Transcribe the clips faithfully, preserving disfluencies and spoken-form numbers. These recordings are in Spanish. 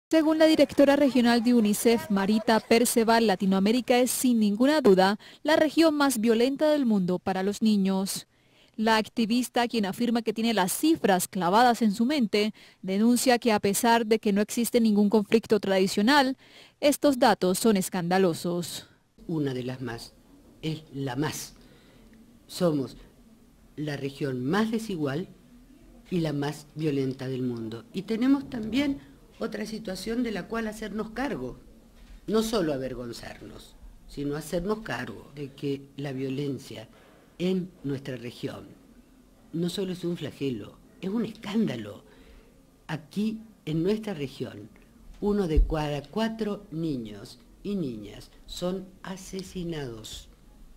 Según la directora regional de UNICEF, Marita Perceval, Latinoamérica es sin ninguna duda la región más violenta del mundo para los niños. La activista, quien afirma que tiene las cifras clavadas en su mente, denuncia que a pesar de que no existe ningún conflicto tradicional, estos datos son escandalosos. Una de las más, es la más. Somos la región más desigual y la más violenta del mundo. Y tenemos también otra situación de la cual hacernos cargo, no solo avergonzarnos, sino hacernos cargo de que la violencia en nuestra región no solo es un flagelo, es un escándalo. Aquí, en nuestra región, uno de cada cuatro niños y niñas son asesinados.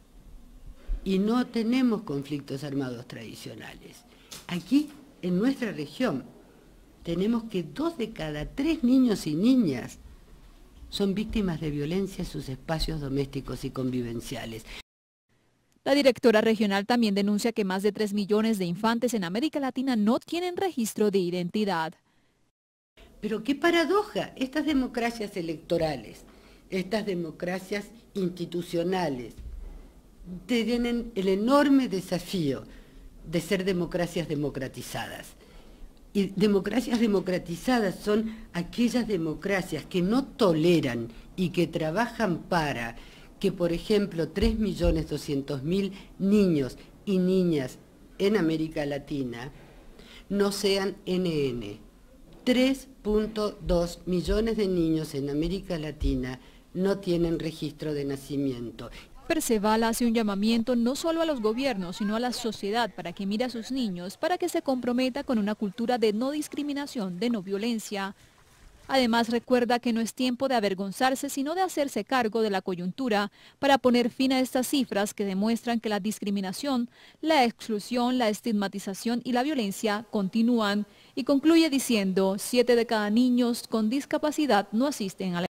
Y no tenemos conflictos armados tradicionales. Aquí, en nuestra región, tenemos que dos de cada tres niños y niñas son víctimas de violencia en sus espacios domésticos y convivenciales. La directora regional también denuncia que más de tres millones de infantes en América Latina no tienen registro de identidad. Pero qué paradoja, estas democracias electorales, estas democracias institucionales, tienen el enorme desafío de ser democracias democratizadas. Y democracias democratizadas son aquellas democracias que no toleran y que trabajan para que, por ejemplo, tres millones doscientos mil niños y niñas en América Latina no sean N N. tres punto dos millones de niños en América Latina no tienen registro de nacimiento. Perceval hace un llamamiento no solo a los gobiernos, sino a la sociedad para que mire a sus niños, para que se comprometa con una cultura de no discriminación, de no violencia. Además, recuerda que no es tiempo de avergonzarse, sino de hacerse cargo de la coyuntura para poner fin a estas cifras que demuestran que la discriminación, la exclusión, la estigmatización y la violencia continúan. Y concluye diciendo, siete de cada niños con discapacidad no asisten a la